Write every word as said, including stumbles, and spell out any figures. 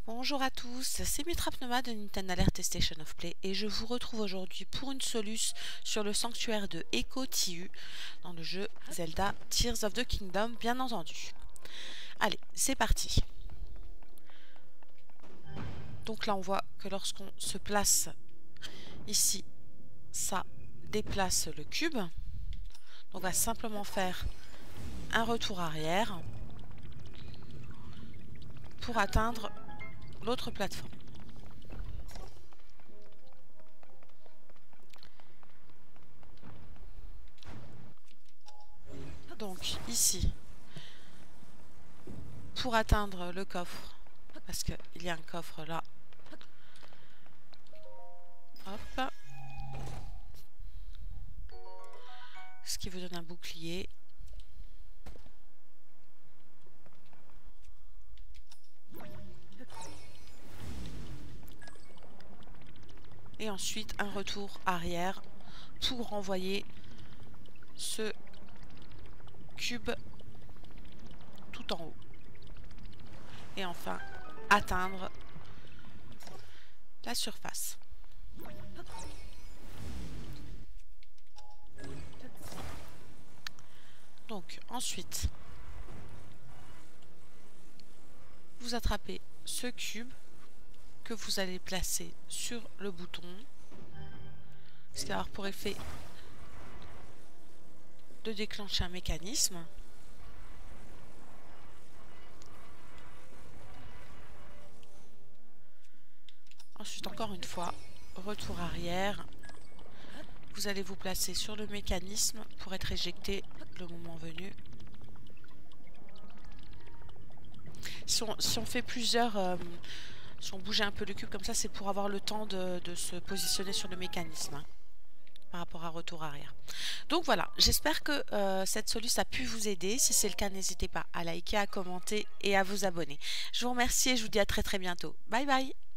Bonjour à tous, c'est Mitra Pneuma de Nintendo Alert et Station of Play et je vous retrouve aujourd'hui pour une soluce sur le sanctuaire de Echo Tihu dans le jeu Zelda Tears of the Kingdom, bien entendu. Allez, c'est parti. Donc là on voit que lorsqu'on se place ici, ça déplace le cube. Donc on va simplement faire un retour arrière pour atteindre l'autre plateforme. Donc ici, pour atteindre le coffre, parce qu'il y a un coffre là, hop, ce qui vous donne un bouclier. Et ensuite un retour arrière pour renvoyer ce cube tout en haut. Et enfin atteindre la surface. Donc ensuite, vous attrapez ce cube que vous allez placer sur le bouton, ce qui va avoir pour effet de déclencher un mécanisme. Ensuite, encore une fois, retour arrière. Vous allez vous placer sur le mécanisme pour être éjecté le moment venu. Si on, si on fait plusieurs... Euh, si on bougeait un peu le cube comme ça, c'est pour avoir le temps de, de se positionner sur le mécanisme, hein, par rapport à retour arrière. Donc voilà, j'espère que euh, cette solution a pu vous aider. Si c'est le cas, n'hésitez pas à liker, à commenter et à vous abonner. Je vous remercie et je vous dis à très très bientôt. Bye bye.